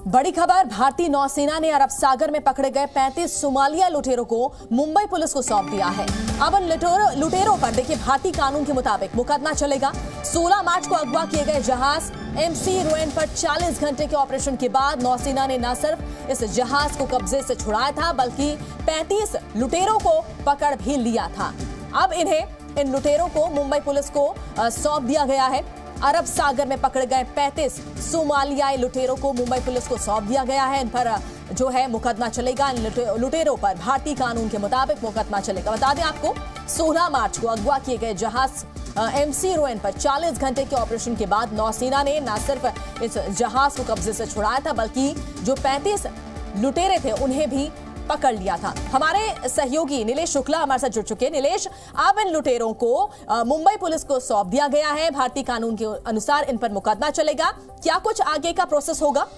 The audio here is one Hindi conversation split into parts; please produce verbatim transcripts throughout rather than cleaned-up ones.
बड़ी खबर, भारतीय नौसेना ने अरब सागर में पकड़े गए पैंतीस सोमालिया लुटेरों को मुंबई पुलिस को सौंप दिया है। अब उन लुटेरों पर देखिए भारतीय कानून के मुताबिक मुकदमा चलेगा। सोलह मार्च को अगवा किए गए जहाज एमसी रोएन पर चालीस घंटे के ऑपरेशन के बाद नौसेना ने न सिर्फ इस जहाज को कब्जे से छुड़ाया था बल्कि पैंतीस लुटेरों को पकड़ भी लिया था। अब इन्हें इन लुटेरों को मुंबई पुलिस को सौंप दिया गया है। अरब सागर में पकड़े गए पैंतीस सोमालियाई लुटेरों को मुंबई पुलिस को सौंप दिया गया है। इन पर जो है मुकदमा चलेगा। इन लुटेरों पर भारतीय कानून के मुताबिक मुकदमा चलेगा। बता दें आपको, सोलह मार्च को अगवा किए गए जहाज एमसी रोएन पर चालीस घंटे के ऑपरेशन के बाद नौसेना ने न सिर्फ इस जहाज को कब्जे से छुड़ाया था बल्कि जो पैंतीस लुटेरे थे उन्हें भी पकड़ लिया था। हमारे सहयोगी नीलेश शुक्ला हमारे साथ जुड़ चुके हैं। नीलेश, अब इन लुटेरों को मुंबई पुलिस को सौंप दिया गया है। भारतीय कानून के अनुसार इन पर मुकदमा चलेगा। क्या कुछ आगे का प्रोसेस होगा?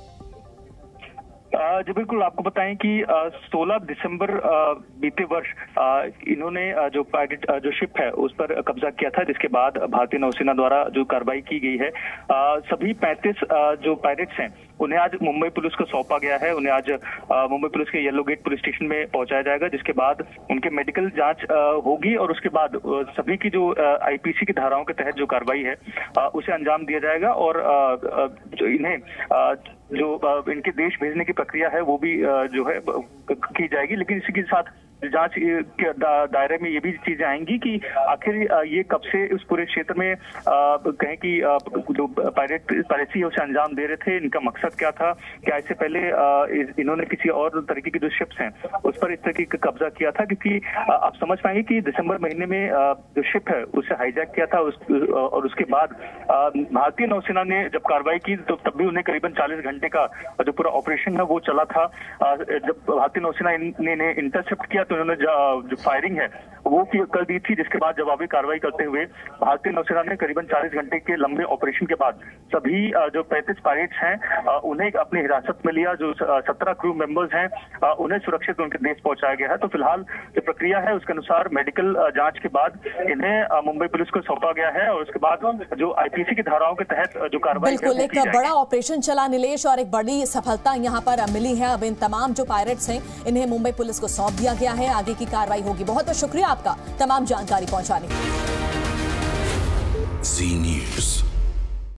जी बिल्कुल, आपको बताएं कि सोलह दिसंबर बीते वर्ष इन्होंने जो पायलट जो शिप है उस पर कब्जा किया था, जिसके बाद भारतीय नौसेना द्वारा जो कार्रवाई की गई है, सभी पैंतीस जो पायलट्स हैं उन्हें आज मुंबई पुलिस को सौंपा गया है। उन्हें आज मुंबई पुलिस के येलो गेट पुलिस स्टेशन में पहुंचाया जाएगा, जिसके बाद उनके मेडिकल जांच होगी और उसके बाद सभी की जो आईपीसी की धाराओं के तहत जो कार्रवाई है उसे अंजाम दिया जाएगा और जो इन्हें जो इनके देश भेजने की प्रक्रिया है वो भी जो है की जाएगी। लेकिन इसी के साथ जांच के दायरे में ये भी चीजें आएंगी कि आखिर ये कब से उस पूरे क्षेत्र में कहें कि जो पायरेट पायरेसी है उसे अंजाम दे रहे थे, इनका मकसद क्या था, क्या इससे पहले इन्होंने किसी और तरीके की जो शिप्स हैं उस पर इस तरीके का कब्जा किया था। क्योंकि आप समझ पाएंगे कि दिसंबर महीने में जो शिप है उसे हाईजैक किया था उस, और उसके बाद भारतीय नौसेना ने जब कार्रवाई की तो तब भी उन्हें करीबन चालीस घंटे का जो पूरा ऑपरेशन है वो चला था। जब भारतीय नौसेना ने इंटरसेप्ट किया उन्होंने जो फायरिंग है वो कर दी थी, जिसके बाद जवाबी कार्रवाई करते हुए भारतीय नौसेना ने करीबन चालीस घंटे के लंबे ऑपरेशन के बाद सभी जो पैंतीस पायलट्स हैं उन्हें अपनी हिरासत में लिया। जो सत्रह क्रू मेंबर्स हैं उन्हें सुरक्षित उनके देश पहुंचाया गया है। तो फिलहाल जो प्रक्रिया है उसके अनुसार मेडिकल जांच के बाद इन्हें मुंबई पुलिस को सौंपा गया है और उसके बाद जो आईपीसी की धाराओं के तहत जो कार्रवाई बिल्कुल एक बड़ा ऑपरेशन चला नीलेश और एक बड़ी सफलता यहाँ पर मिली है। अब इन तमाम जो पायलट्स हैं इन्हें मुंबई पुलिस को सौंप दिया गया है। आगे की कार्रवाई होगी। बहुत बहुत शुक्रिया आपका तमाम जानकारी पहुंचाने के लिए।